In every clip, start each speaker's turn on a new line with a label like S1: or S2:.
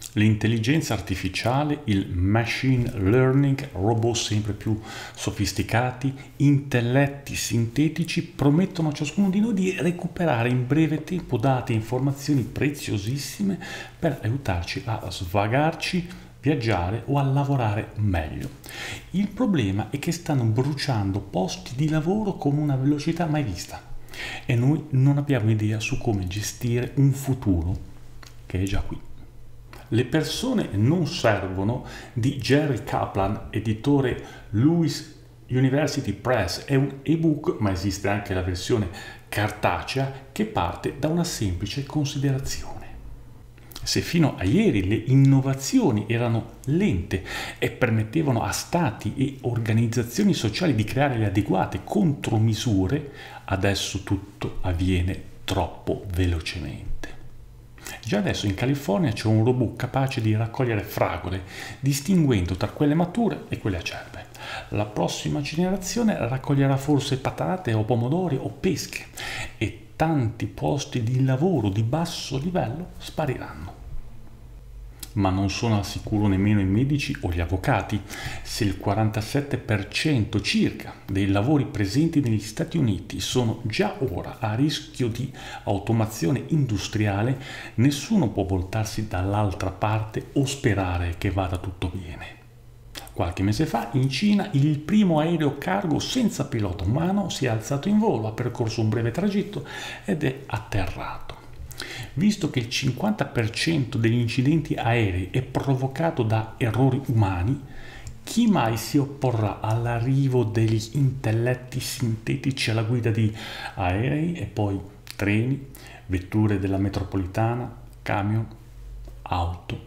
S1: L'intelligenza artificiale, il machine learning, robot sempre più sofisticati, intelletti sintetici promettono a ciascuno di noi di recuperare in breve tempo dati e informazioni preziosissime per aiutarci a svagarci, viaggiare o a lavorare meglio. Il problema è che stanno bruciando posti di lavoro con una velocità mai vista e noi non abbiamo idea su come gestire un futuro che è già qui. Le persone non servono di Jerry Kaplan, editore Lewis University Press. È un ebook, ma esiste anche la versione cartacea, che parte da una semplice considerazione. Se fino a ieri le innovazioni erano lente e permettevano a stati e organizzazioni sociali di creare le adeguate contromisure, adesso tutto avviene troppo velocemente. Già adesso in California c'è un robot capace di raccogliere fragole, distinguendo tra quelle mature e quelle acerbe. La prossima generazione raccoglierà forse patate o pomodori o pesche e tanti posti di lavoro di basso livello spariranno. Ma non sono al sicuro nemmeno i medici o gli avvocati. Se il 47% circa dei lavori presenti negli Stati Uniti sono già ora a rischio di automazione industriale, nessuno può voltarsi dall'altra parte o sperare che vada tutto bene. Qualche mese fa in Cina il primo aereo cargo senza pilota umano si è alzato in volo, ha percorso un breve tragitto ed è atterrato. Visto che il 50% degli incidenti aerei è provocato da errori umani, chi mai si opporrà all'arrivo degli intelletti sintetici alla guida di aerei e poi treni, vetture della metropolitana, camion, auto?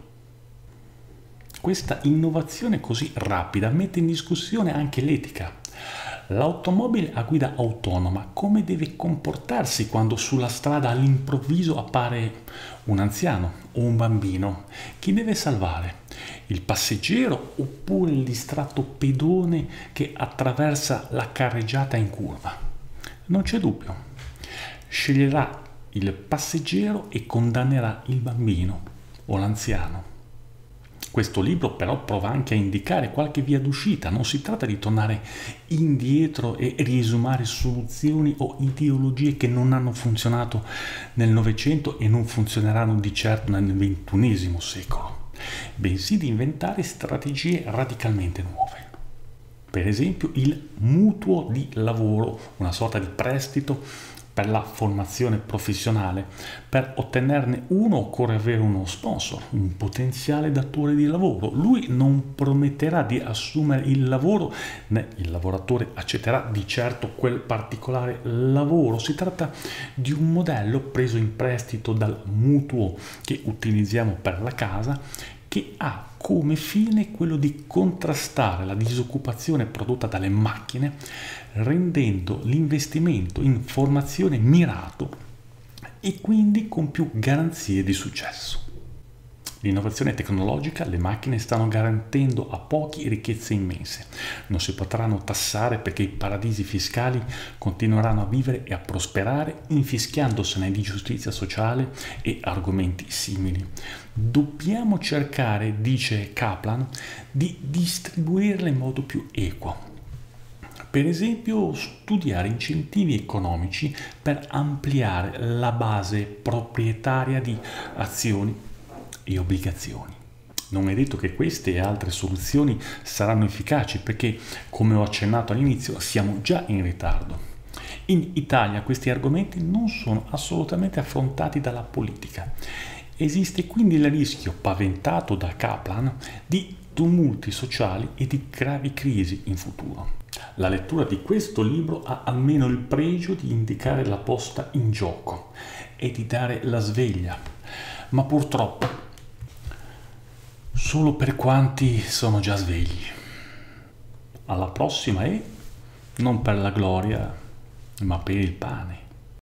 S1: Questa innovazione così rapida mette in discussione anche l'etica. L'automobile a guida autonoma come deve comportarsi quando sulla strada all'improvviso appare un anziano o un bambino? Chi deve salvare? Il passeggero oppure il distratto pedone che attraversa la carreggiata in curva? Non c'è dubbio. Sceglierà il passeggero e condannerà il bambino o l'anziano. Questo libro però prova anche a indicare qualche via d'uscita, non si tratta di tornare indietro e riesumare soluzioni o ideologie che non hanno funzionato nel Novecento e non funzioneranno di certo nel XXI secolo, bensì di inventare strategie radicalmente nuove. Per esempio il mutuo di lavoro, una sorta di prestito per la formazione professionale. Per ottenerne uno occorre avere uno sponsor, un potenziale datore di lavoro. Lui non prometterà di assumere il lavoro, né il lavoratore accetterà di certo quel particolare lavoro. Si tratta di un modello preso in prestito dal mutuo che utilizziamo per la casa, che ha come fine quello di contrastare la disoccupazione prodotta dalle macchine, rendendo l'investimento in formazione mirato e quindi con più garanzie di successo. L'innovazione tecnologica, le macchine stanno garantendo a pochi ricchezze immense. Non si potranno tassare perché i paradisi fiscali continueranno a vivere e a prosperare, infischiandosene di giustizia sociale e argomenti simili. Dobbiamo cercare, dice Kaplan, di distribuirle in modo più equo. Per esempio, studiare incentivi economici per ampliare la base proprietaria di azioni e obbligazioni. Non è detto che queste e altre soluzioni saranno efficaci perché, come ho accennato all'inizio, siamo già in ritardo. In Italia questi argomenti non sono assolutamente affrontati dalla politica. Esiste quindi il rischio, paventato da Kaplan, di tumulti sociali e di gravi crisi in futuro. La lettura di questo libro ha almeno il pregio di indicare la posta in gioco e di dare la sveglia, ma purtroppo solo per quanti sono già svegli. Alla prossima e non per la gloria, ma per il pane.